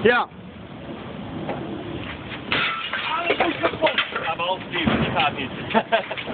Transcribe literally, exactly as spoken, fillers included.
Ja. Alles is kapot. Maar behalve die, die gaat niet.